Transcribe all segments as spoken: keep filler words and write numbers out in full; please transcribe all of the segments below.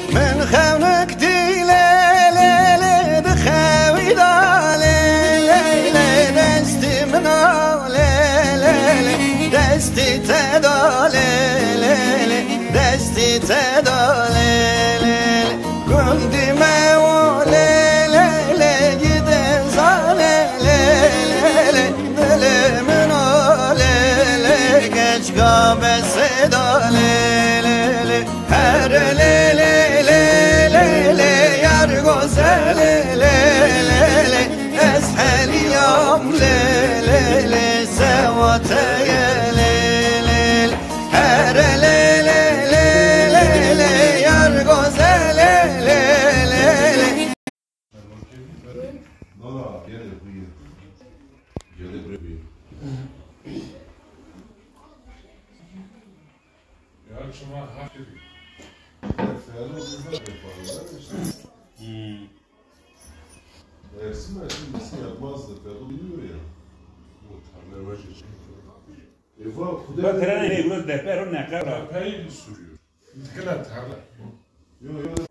من خونك دي ليلة بخاوي ليلة دستي منا ليلة دستي تدا ليلة دستي تدا ليلة كنت ما ليلة جدا صار ليلة دل منا ليلة كشكا بس دا ليلة هر ليلة ليلة يرقص ليلة أسهل يوم ليلة سوات يا ليلة هر ليلة ليلة يرقص ليلة شما hak ediyor. Ferdi bizler yaparlar işte. Hmm. Ersin Ersin nasıl yapmazdı? Ferdi biliyor ya. Bu tarla başı için. Eva kuda. Ben trene ne bunu deper ne kadar? Epey sürüyor. İntikala tarla. Yok yok.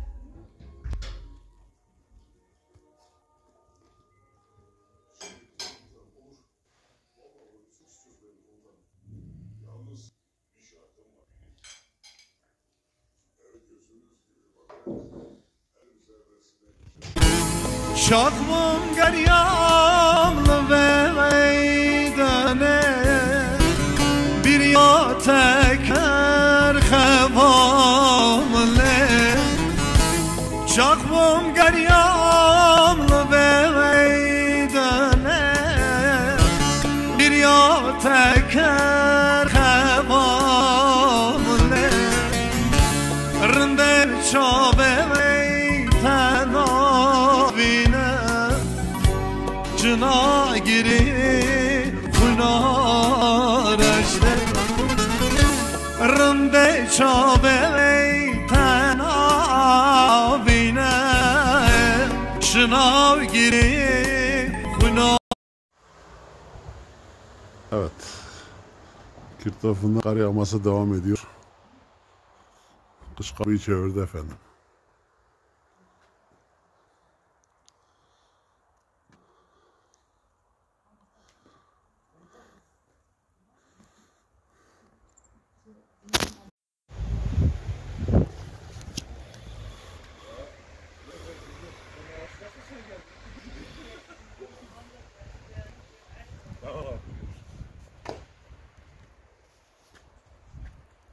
Şakmım garyamlı ve meydane bir ya teker hevamle Şakmım garyamlı ve meydane bir ya teker hevamle Rinde çabe Cına giri kunar işte Rımde çabe ten abine Cına giri kunar. Evet. Kürt tarafında kar yağması devam ediyor. Kış kapıyı çevirdi efendim.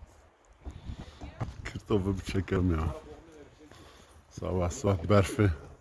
Kürtof'u bir çekelim ya. Sabah sabah berfi.